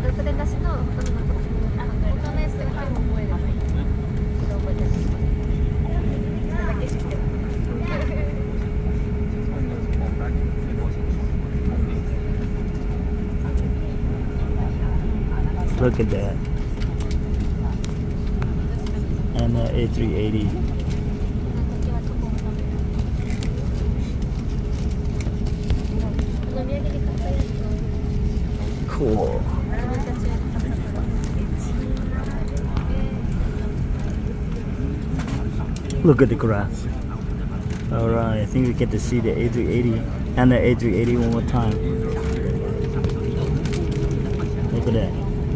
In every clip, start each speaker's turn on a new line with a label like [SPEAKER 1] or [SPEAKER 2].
[SPEAKER 1] それなしの、他のやつだけ覚えればいい。それ覚えてる。それだけ知ってる。
[SPEAKER 2] Look at that. And the A380. Cool. Look at the grass. Alright, I think we get to see the A380 and the A380 one more time. Look at that.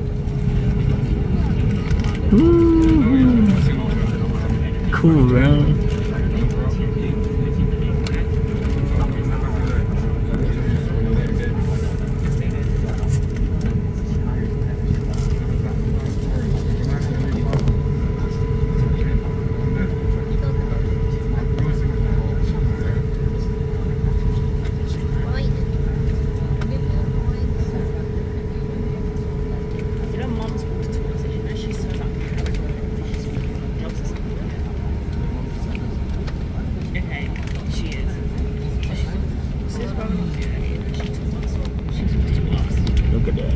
[SPEAKER 2] Ooh. Cool, right? Look at that.